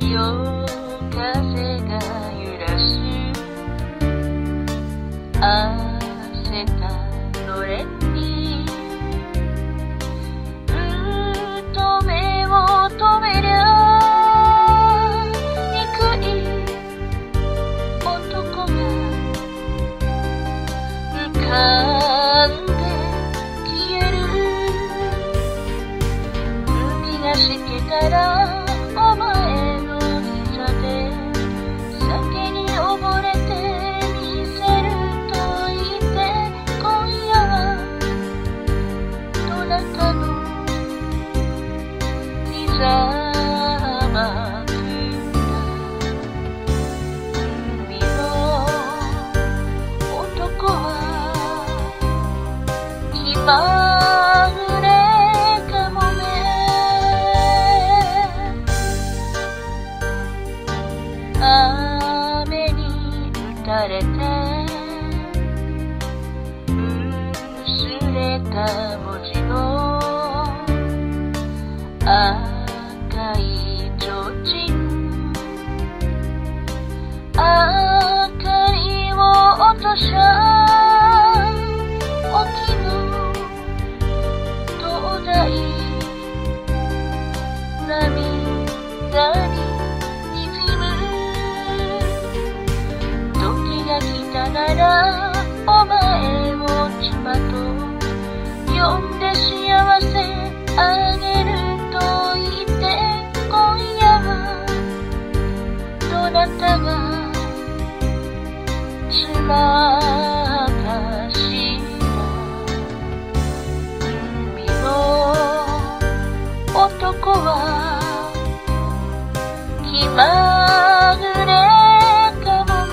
潮風が揺らす汗たのれんにふと目を止めりゃ憎い男が浮かんで消える海がしけたらお前の膝で酒に溺れてみせると言って今夜はどなたの膝枕海の男は気まぐれかもね。雨に打たれて薄れた文字の赤い提灯明かりを落としゃ沖の灯台涙に時が来たならお前を妻と呼んで幸せあげると言って今夜はどなたが妻かしら。海の男は気まぐれかもね。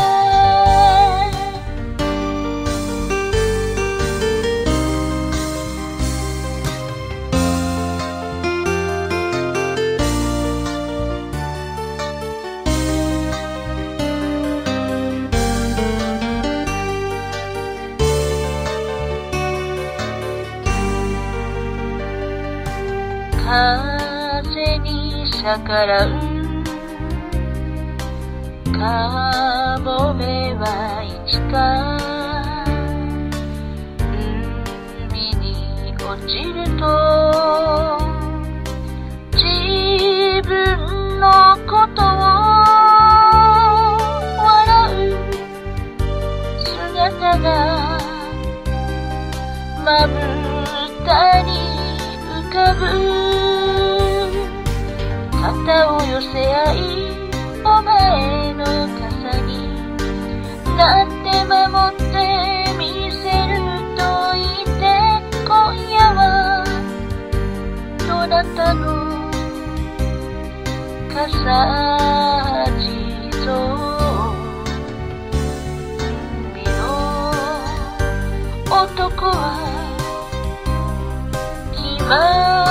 風に逆らうかもめはいつか海に落ちると自分のことを笑う姿がまぶたに浮かぶ肩を寄せ合いお前の傘になって守ってみせると言って今夜はどなたの傘地蔵海の男は気ま